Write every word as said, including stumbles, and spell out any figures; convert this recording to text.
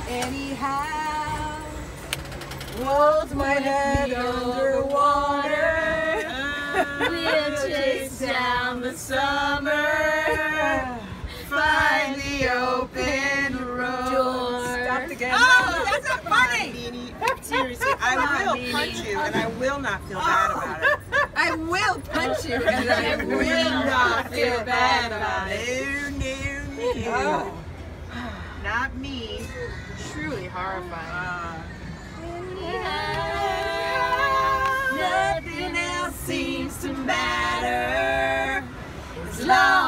Anyhow, hold my head underwater. We'll chase down the summer. Find the open road. Stopped again. Oh, that's not funny. Seriously, I will punch you, and I will not feel bad about it. I will punch you, and I will not feel bad about it. No, no, no. Not me. Truly horrifying. Nothing else seems to matter as long